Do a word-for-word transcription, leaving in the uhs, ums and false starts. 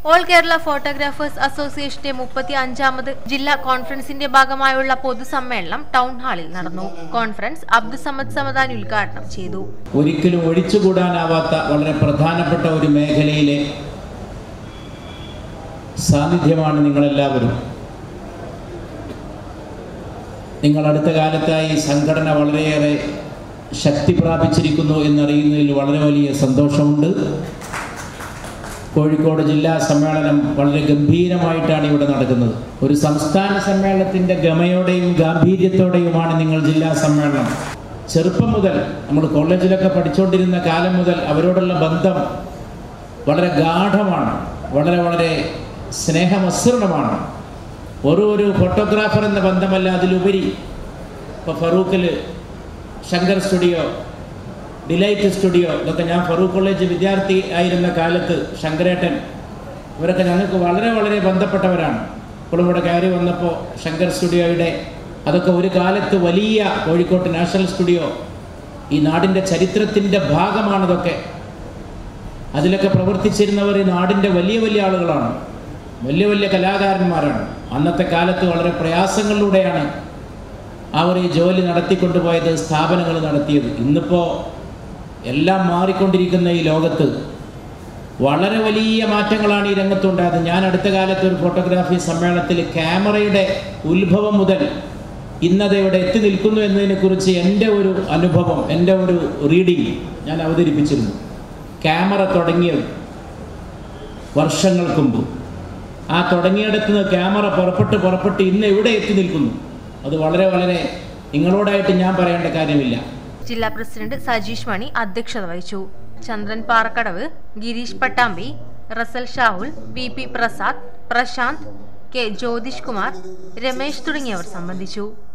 All Kerala photographers അസോസിയേഷന്റെ മുപ്പത്തി അഞ്ചാമത് ജില്ലാ കോൺഫറൻസിന്റെ ഭാഗമായുള്ള പൊതുസമ്മേളനം ടൗൺ ഹാളിൽ നടന്നു. കോൺഫറൻസ് അബ്ദുസമദ് സമദാനി ഉദ്ഘാടനം ചെയ്തു. ഒരിക്കലും ഒഴിച്ചുകൂടാനാവാത്ത വളരെ പ്രധാനപ്പെട്ട ഒരു മേഖലയിലെ സാന്നിധ്യമാണ് നിങ്ങളെല്ലാവരും. നിങ്ങൾ അടുത്ത കാലത്തായി സംഘടന വളരെയേറെ ശക്തി പ്രാപിച്ചിരിക്കുന്നു എന്നറിയുന്നതിൽ വളരെ വലിയ സന്തോഷമുണ്ട്. കോഴിക്കോട് ജില്ലാ സമ്മേളനം വളരെ ഗംഭീരമായിട്ടാണ് ഇവിടെ നടക്കുന്നത്. ഒരു സംസ്ഥാന സമ്മേളനത്തിൻ്റെ ഗമയോടെയും ഗാംഭീര്യത്തോടെയുമാണ് നിങ്ങൾ ജില്ലാ സമ്മേളനം. ചെറുപ്പം മുതൽ നമ്മൾ കോളേജിലൊക്കെ പഠിച്ചുകൊണ്ടിരുന്ന കാലം മുതൽ അവരോടുള്ള ബന്ധം വളരെ ഗാഢമാണ്, വളരെ വളരെ സ്നേഹമസൃണമാണ്. ഒരു ഒരു ഫോട്ടോഗ്രാഫർ എന്ന ബന്ധമല്ല, അതിലുപരി ഇപ്പോൾ ഫറൂഖിൽ ശങ്കർ സ്റ്റുഡിയോ, ഡിലൈറ്റ് സ്റ്റുഡിയോ, ഇതൊക്കെ ഞാൻ ഫറൂഖ് കോളേജ് വിദ്യാർത്ഥി ആയിരുന്ന കാലത്ത് ശങ്കരേട്ടൻ ഇവരൊക്കെ ഞങ്ങൾക്ക് വളരെ വളരെ ബന്ധപ്പെട്ടവരാണ്. ഇപ്പോഴും ഇവിടെ കയറി വന്നപ്പോൾ ശങ്കർ സ്റ്റുഡിയോയുടെ അതൊക്കെ ഒരു കാലത്ത് വലിയ കോഴിക്കോട്ട് നാഷണൽ സ്റ്റുഡിയോ ഈ നാടിൻ്റെ ചരിത്രത്തിൻ്റെ ഭാഗമാണതൊക്കെ. അതിലൊക്കെ പ്രവർത്തിച്ചിരുന്നവർ ഈ നാടിൻ്റെ വലിയ വലിയ ആളുകളാണ്, വലിയ വലിയ കലാകാരന്മാരാണ്. അന്നത്തെ കാലത്ത് വളരെ പ്രയാസങ്ങളിലൂടെയാണ് അവർ ഈ ജോലി നടത്തിക്കൊണ്ടുപോയത്, സ്ഥാപനങ്ങൾ നടത്തിയത്. ഇന്നിപ്പോൾ എല്ലാം മാറിക്കൊണ്ടിരിക്കുന്ന ഈ ലോകത്ത് വളരെ വലിയ മാറ്റങ്ങളാണ് ഈ രംഗത്തുണ്ടായത്. ഞാൻ അടുത്ത കാലത്ത് ഒരു ഫോട്ടോഗ്രാഫി സമ്മേളനത്തിൽ ക്യാമറയുടെ ഉത്ഭവം മുതൽ ഇന്നത് ഇവിടെ എത്തി നിൽക്കുന്നു എന്നതിനെക്കുറിച്ച് എൻ്റെ ഒരു അനുഭവം, എൻ്റെ ഒരു റീഡിങ് ഞാൻ അവതരിപ്പിച്ചിരുന്നു. ക്യാമറ തുടങ്ങിയത് വർഷങ്ങൾക്ക് മുമ്പ്, ആ തുടങ്ങിയിടത്ത് നിന്ന് ക്യാമറ പുറപ്പെട്ട് പുറപ്പെട്ട് ഇന്ന് എവിടെ എത്തി നിൽക്കുന്നു, അത് വളരെ വളരെ നിങ്ങളോടായിട്ട് ഞാൻ പറയേണ്ട കാര്യമില്ല. ജില്ലാ പ്രസിഡന്റ് സജീഷ് മണി അധ്യക്ഷത വഹിച്ചു. Chandran Parakkadavu, Gireesh Pattambi, Russel Shahul, V P Prasad, Prashanth, K Jyothish Kumar, Ramesh തുടങ്ങിയവർ സംബന്ധിച്ചു.